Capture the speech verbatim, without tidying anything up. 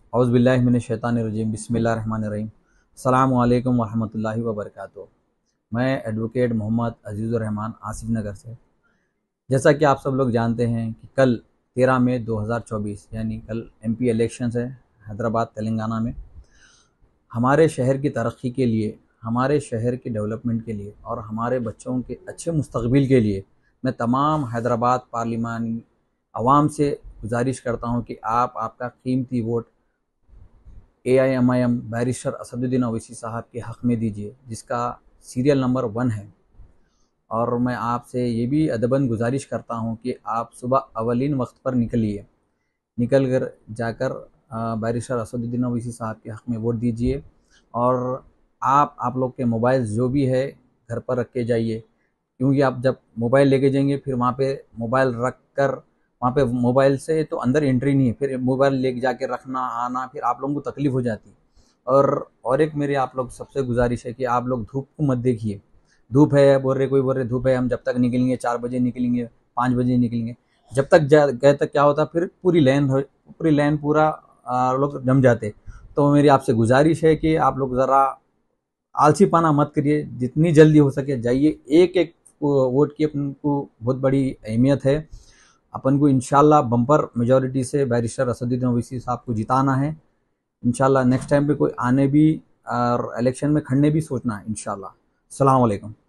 औज़ुबिल्लाहि मिनश्शैतानिर्रजीम बिस्मिल्लाहिर्रहमानिर्रहीम। अस्सलामु अलैकुम वरहमतुल्लाहि वबरकातुहू। मैं एडवोकेट मोहम्मद अजीज़ुर रहमान आसिफ नगर से। जैसा कि आप सब लोग जानते हैं कि कल तेरह मई दो हज़ार चौबीस यानी कल एमपी इलेक्शंस है हैदराबाद तेलंगाना में। हमारे शहर की तरक्की के लिए, हमारे शहर की डेवलपमेंट के लिए और हमारे बच्चों के अच्छे मुस्तकबिल के लिए मैं तमाम हैदराबाद पार्लिमानी अवाम से गुजारिश करता हूं कि आप आपका कीमती vote A I M I M barrister Asaduddin Owaisi साहब के हक़ में दीजिए, जिसका सीरियल नंबर वन है। और मैं आपसे ये भी अदबन गुजारिश करता हूँ कि आप सुबह अवलिन वक्त पर निकलिए, निकल कर जाकर बैरिस्टर असदुद्दीन ओवैसी साहब के हक़ में वोट दीजिए। और आप आप लोग के मोबाइल जो भी है घर पर रख के जाइए, क्योंकि आप जब मोबाइल लेके जाएंगे फिर वहाँ पे मोबाइल रख कर वहाँ पे मोबाइल से तो अंदर एंट्री नहीं है, फिर मोबाइल लेके जाके रखना आना, फिर आप लोगों को तकलीफ हो जाती है। और और एक मेरी आप लोग सबसे गुजारिश है कि आप लोग धूप को मत देखिए। धूप है बोल रहे, कोई बोल रहे धूप है, हम जब तक निकलेंगे चार बजे निकलेंगे, पाँच बजे निकलेंगे, जब तक जा गए तक क्या होता फिर पूरी लाइन पूरी लाइन पूरा आ, लोग जम जाते। तो मेरी आपसे गुजारिश है कि आप लोग ज़रा आलसी पाना मत करिए, जितनी जल्दी हो सके जाइए। एक एक वोट की अपन को बहुत बड़ी अहमियत है। अपन को इंशाल्लाह बम्पर मेजॉरिटी से बैरिस्टर असदुद्दीन ओवैसी साहब को जिताना है। इंशाल्लाह नेक्स्ट टाइम पे कोई आने भी और इलेक्शन में खड़ने भी सोचना है इंशाल्लाह। अस्सलाम वालेकुम।